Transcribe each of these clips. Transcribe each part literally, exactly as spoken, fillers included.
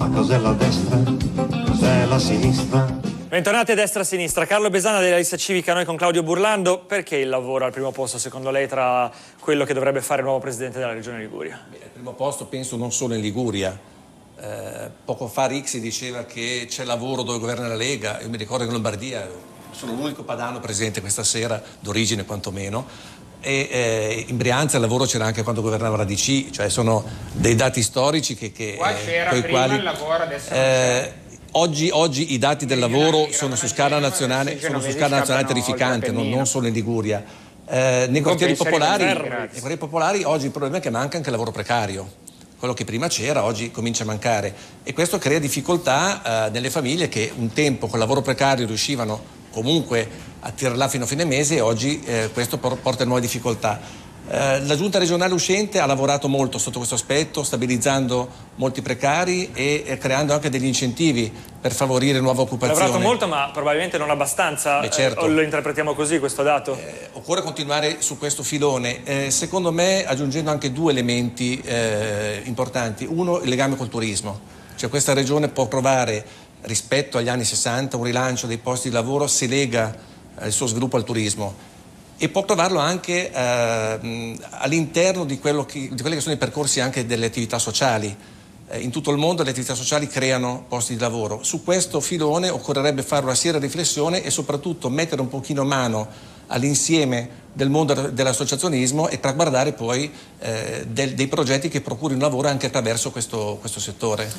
Ma cos'è la destra? Cos'è la sinistra? Bentornati a Destra Sinistra. Carlo Besana della Lista Civica, noi con Claudio Burlando. Perché il lavoro al primo posto secondo lei tra quello che dovrebbe fare il nuovo presidente della Regione Liguria? Beh, al primo posto penso non solo in Liguria. Eh, poco fa Rixi diceva che c'è lavoro dove governa la Lega. Io mi ricordo che in Lombardia sono l'unico padano presente questa sera, d'origine quantomeno. E eh, in Brianza il lavoro c'era anche quando governava la D C, cioè sono dei dati storici che, che qua c'era eh, prima quali, il lavoro, adesso eh, oggi, oggi i dati del lavoro sono su scala nazionale, sono su scala nazionale terrificante, non, non solo in Liguria. Eh, nei, quartieri popolari, nei quartieri popolari oggi il problema è che manca anche il lavoro precario. Quello che prima c'era oggi comincia a mancare e questo crea difficoltà eh, nelle famiglie che un tempo col lavoro precario riuscivano comunque a tirarla fino a fine mese e oggi eh, questo porta a nuove difficoltà. Eh, la giunta regionale uscente ha lavorato molto sotto questo aspetto, stabilizzando molti precari e, e creando anche degli incentivi per favorire nuova occupazione. Ha lavorato molto, ma probabilmente non abbastanza. Beh, certo. eh, lo interpretiamo così questo dato? Eh, occorre continuare su questo filone, eh, secondo me aggiungendo anche due elementi eh, importanti. Uno, il legame col turismo, cioè questa regione può provare rispetto agli anni sessanta un rilancio dei posti di lavoro se lega eh, il suo sviluppo al turismo. E può trovarlo anche eh, all'interno di, quello che, di quelli che sono i percorsi anche delle attività sociali. Eh, in tutto il mondo le attività sociali creano posti di lavoro. Su questo filone occorrerebbe fare una seria riflessione e soprattutto mettere un pochino mano all'insieme del mondo dell'associazionismo e traguardare poi eh, del, dei progetti che procurino lavoro anche attraverso questo, questo settore.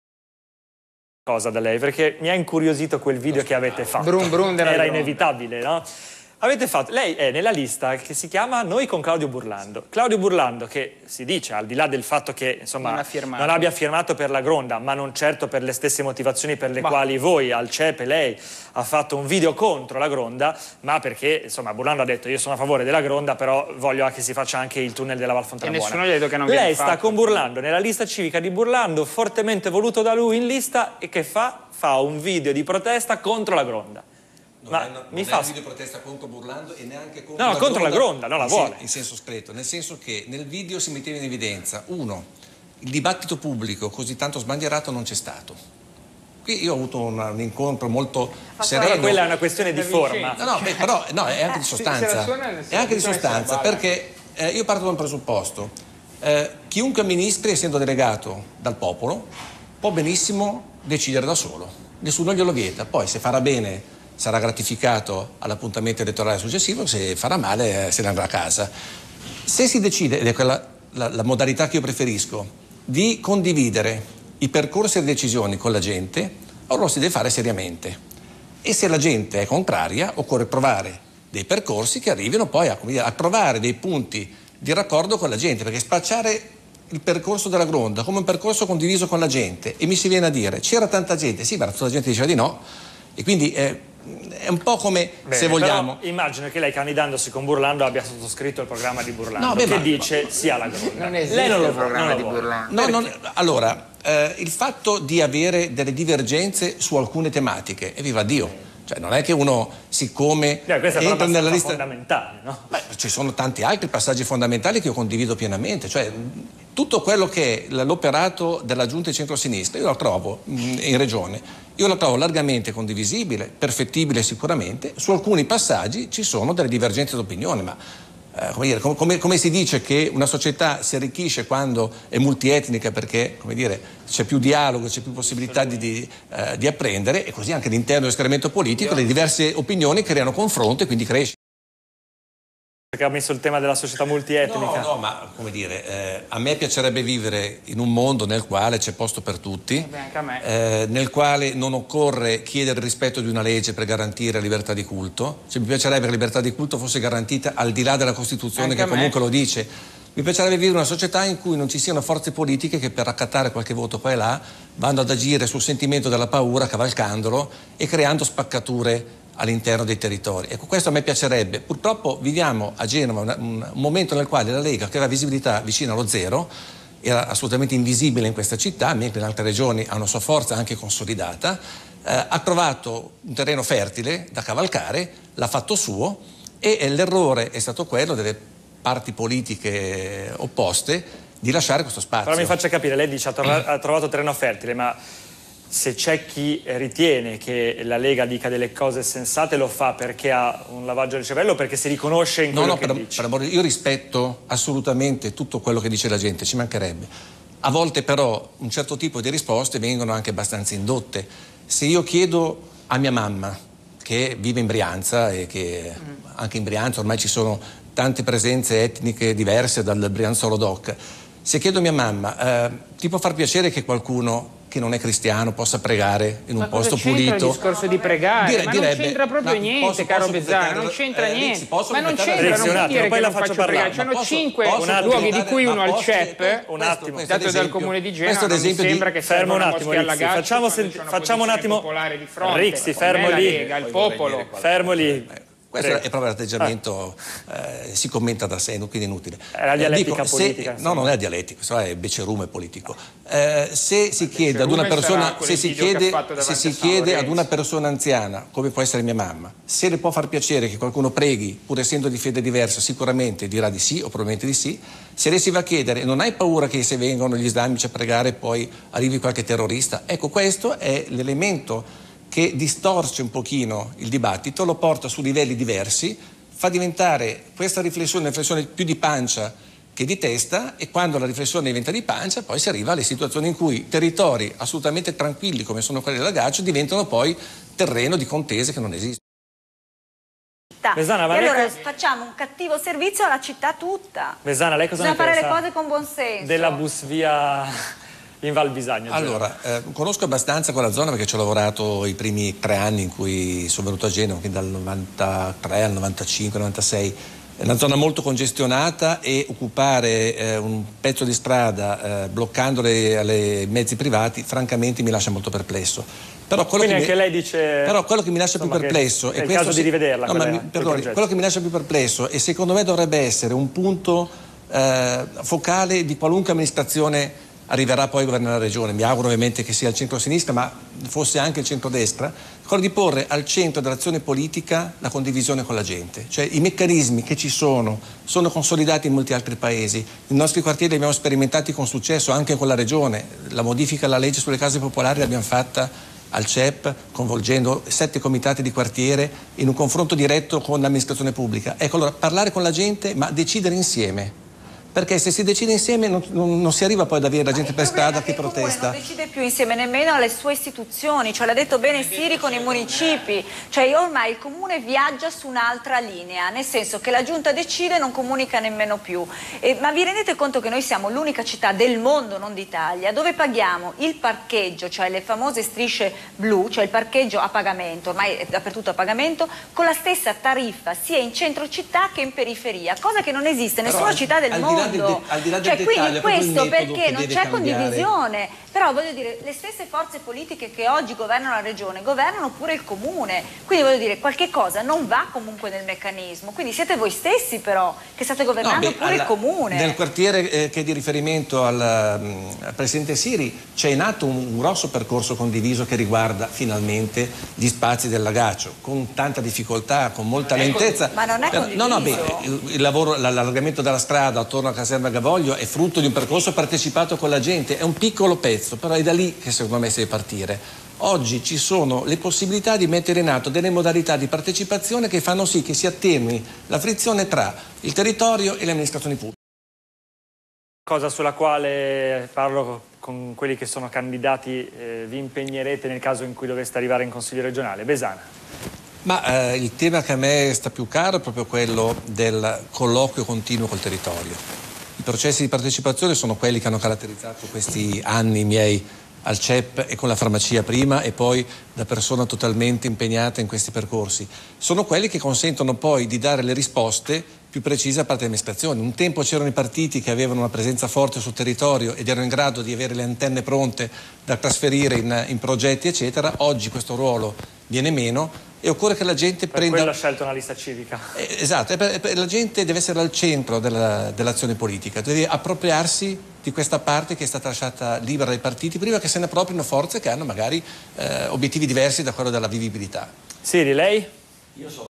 Cosa da lei, perché mi ha incuriosito quel video che avete fatto. Brum, brum Era inevitabile, no? Avete fatto, lei è nella lista che si chiama Noi con Claudio Burlando. Claudio Burlando, che si dice, al di là del fatto che insomma, non, non abbia firmato per la Gronda, ma non certo per le stesse motivazioni per le bah. quali voi al C E P E lei ha fatto un video contro la Gronda, ma perché insomma Burlando ha detto io sono a favore della Gronda, però voglio che si faccia anche il tunnel della Val Fontana Buona. E nessuno gli ha detto che non Lei viene sta fatto. con Burlando nella lista civica di Burlando, fortemente voluto da lui in lista, e che fa? Fa un video di protesta contro la Gronda. Non Ma è, non mi è fa... un video protesta contro Burlando e neanche contro no, la contro Gronda, la Gronda, non la vuole. In senso stretto, nel senso che nel video si metteva in evidenza, uno, il dibattito pubblico così tanto sbandierato non c'è stato. Qui io ho avuto un, un incontro molto sereno. Però quella è una questione di forma. No, no, beh, però no, è anche di sostanza. È anche di sostanza, perché eh, io parto da un presupposto. Eh, chiunque amministri, essendo delegato dal popolo, può benissimo decidere da solo. Nessuno glielo vieta. Poi se farà bene sarà gratificato all'appuntamento elettorale successivo, se farà male se ne andrà a casa. Se si decide, ed è quella la, la modalità che io preferisco, di condividere i percorsi e le decisioni con la gente, allora lo si deve fare seriamente. E se la gente è contraria, occorre trovare dei percorsi che arrivino poi a, a trovare dei punti di raccordo con la gente, perché spacciare il percorso della Gronda come un percorso condiviso con la gente e mi si viene a dire c'era tanta gente, sì, ma tutta la gente diceva di no, e quindi eh, è un po' come bene, se vogliamo. Immagino che lei, candidandosi con Burlando, abbia sottoscritto il programma di Burlando, no, beh, che ma, dice ma, sia la Gronda. Non esiste lei non lo il programma non di lo Burlando. No, non, allora, eh, il fatto di avere delle divergenze su alcune tematiche, e viva Dio. Cioè non è che uno, siccome eh, entra nella lista fondamentale, no? Beh, ci sono tanti altri passaggi fondamentali che io condivido pienamente, cioè tutto quello che è l'operato della giunta di centrosinistra io lo trovo in regione, io lo trovo largamente condivisibile, perfettibile sicuramente. Su alcuni passaggi ci sono delle divergenze d'opinione, ma eh, come, dire, come, come si dice che una società si arricchisce quando è multietnica perché, come dire, c'è più dialogo, c'è più possibilità di, di, eh, di apprendere, e così anche all'interno dello schieramento politico le diverse opinioni creano confronto e quindi cresce. Perché ha messo il tema della società multietnica. No, no, ma come dire, eh, a me piacerebbe vivere in un mondo nel quale c'è posto per tutti, eh, anche a me. Eh, nel quale non occorre chiedere il rispetto di una legge per garantire la libertà di culto. Cioè, mi piacerebbe che la libertà di culto fosse garantita al di là della Costituzione, anche che comunque lo dice. Mi piacerebbe vivere in una società in cui non ci siano forze politiche che per raccattare qualche voto qua e là vanno ad agire sul sentimento della paura, cavalcandolo e creando spaccature all'interno dei territori. Ecco, questo a me piacerebbe. Purtroppo viviamo a Genova un, un momento nel quale la Lega, che aveva visibilità vicina allo zero, era assolutamente invisibile in questa città, mentre in altre regioni ha una sua forza anche consolidata, eh, ha trovato un terreno fertile da cavalcare, l'ha fatto suo, e l'errore è stato quello delle parti politiche opposte di lasciare questo spazio. Però mi faccia capire, lei dice ha, trova, ha trovato terreno fertile, ma se c'è chi ritiene che la Lega dica delle cose sensate, lo fa perché ha un lavaggio del cervello o perché si riconosce in quello no, no, che per, dice? Per amore, io rispetto assolutamente tutto quello che dice la gente, ci mancherebbe. A volte però un certo tipo di risposte vengono anche abbastanza indotte. Se io chiedo a mia mamma, che vive in Brianza e che mm. anche in Brianza ormai ci sono tante presenze etniche diverse dal Brianzolo Doc, se chiedo a mia mamma, eh, ti può far piacere che qualcuno che non è cristiano possa pregare in un ma posto cosa pulito? Il discorso di pregare, dire, ma direbbe, non c'entra proprio no, niente, posso, caro posso Bezzana, non c'entra eh, niente. Rixi, ma non c'entra, Rixi, non può dire poi che la non faccio faccio pregare. parlare. C'hanno cinque luoghi di cui uno al C E P, un attimo, dato dal comune di Genova, non mi sembra che fermo un serva attimo, una moschea alla Gaccio, facciamo, sen- facciamo un attimo, Rixi, fermo lì, Lega, il popolo, fermo lì. Questo Prego. È proprio l'atteggiamento, ah. eh, si commenta da sé, quindi inutile. È la dialettica eh, dico, politica. Se, no, non è dialettica, questo è becerume politico. Eh, se si chiede ad una persona, se si chiede, se si chiede ad una persona anziana, come può essere mia mamma, se le può far piacere che qualcuno preghi, pur essendo di fede diversa, sicuramente dirà di sì o probabilmente di sì. Se lei si va a chiedere, non hai paura che se vengono gli islamici a pregare poi arrivi qualche terrorista? Ecco, questo è l'elemento che distorce un pochino il dibattito, lo porta su livelli diversi, fa diventare questa riflessione una riflessione più di pancia che di testa, e quando la riflessione diventa di pancia poi si arriva alle situazioni in cui territori assolutamente tranquilli come sono quelli della Gaccio diventano poi terreno di contese che non esiste. Besana, ma e allora cosa... facciamo un cattivo servizio alla città tutta. Besana, lei cosa Bisogna ne pensa? Bisogna fare le cose con buon senso. Della bus via... in Val Bisagno. Allora, eh, conosco abbastanza quella zona perché ci ho lavorato i primi tre anni in cui sono venuto a Genova, quindi dal novantatré al novantacinque novantasei. È una zona molto congestionata e occupare eh, un pezzo di strada eh, bloccandole alle mezzi privati francamente mi lascia molto perplesso. Però quello Quindi che anche mi, lei dice però quello che mi lascia insomma, più perplesso è è il questo, caso di rivederla. No, ma mi, perdoni, quello che mi lascia più perplesso e secondo me dovrebbe essere un punto eh, focale di qualunque amministrazione arriverà poi a governare la regione. Mi auguro ovviamente che sia il centro-sinistra, ma fosse anche il centro-destra, quello di porre al centro dell'azione politica la condivisione con la gente. Cioè i meccanismi che ci sono sono consolidati in molti altri paesi. I nostri quartieri li abbiamo sperimentati con successo anche con la regione. La modifica alla legge sulle case popolari l'abbiamo fatta al C E P, coinvolgendo sette comitati di quartiere in un confronto diretto con l'amministrazione pubblica. Ecco, allora parlare con la gente, ma decidere insieme. Perché se si decide insieme non, non, non si arriva poi ad avere la gente per strada che protesta. Non decide più insieme nemmeno alle sue istituzioni, cioè l'ha detto bene Siri con i municipi, cioè ormai il comune viaggia su un'altra linea, nel senso che la giunta decide e non comunica nemmeno più. E, ma vi rendete conto che noi siamo l'unica città del mondo, non d'Italia, dove paghiamo il parcheggio, cioè le famose strisce blu, cioè il parcheggio a pagamento, ormai è dappertutto a pagamento, con la stessa tariffa sia in centro città che in periferia, cosa che non esiste in nessuna città del mondo. Al di là del cioè, dettaglio, quindi questo perché non c'è cambiare. condivisione, però voglio dire, le stesse forze politiche che oggi governano la regione governano pure il comune, quindi voglio dire, qualche cosa non va comunque nel meccanismo, quindi siete voi stessi però che state governando no, beh, pure alla, il comune. Nel quartiere eh, che è di riferimento al, al Presidente Siri c'è in atto un, un grosso percorso condiviso che riguarda finalmente gli spazi del Lagaccio, con tanta difficoltà, con molta lentezza. Ma non è per, condiviso? No, no, beh, il, il lavoro, l'allargamento della strada attorno a Caserma Gavoglio è frutto di un percorso partecipato con la gente, è un piccolo pezzo, però è da lì che secondo me si deve partire. Oggi ci sono le possibilità di mettere in atto delle modalità di partecipazione che fanno sì che si attenui la frizione tra il territorio e le amministrazioni pubbliche. Cosa sulla quale parlo con quelli che sono candidati, eh, vi impegnerete nel caso in cui doveste arrivare in Consiglio regionale? Besana. Ma eh, il tema che a me sta più caro è proprio quello del colloquio continuo col territorio. I processi di partecipazione sono quelli che hanno caratterizzato questi anni miei al C E P e con la farmacia prima e poi da persona totalmente impegnata in questi percorsi. Sono quelli che consentono poi di dare le risposte più precise a parte delle amministrazioni. Un tempo c'erano i partiti che avevano una presenza forte sul territorio ed erano in grado di avere le antenne pronte da trasferire in, in progetti eccetera. Oggi questo ruolo viene meno e occorre che la gente per prenda... quello ha scelto una lista civica. Eh, esatto, e per, per, la gente deve essere al centro della, dell'azione politica, deve appropriarsi di questa parte che è stata lasciata libera dai partiti prima che se ne appropriano forze che hanno magari eh, obiettivi diversi da quello della vivibilità. Siri, lei? Io sono